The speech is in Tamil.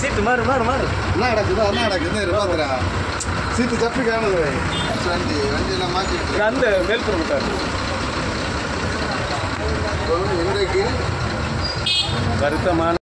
சீட்டு மாறு மாறு மாறு என்ன நடக்குது இருப்பாத்துறா சீட்டு தப்பி காணுது வண்டி வண்டியெல்லாம் மாற்றிட்டு அந்த மேல்புறம் சார் இன்றைக்கு வருத்தமான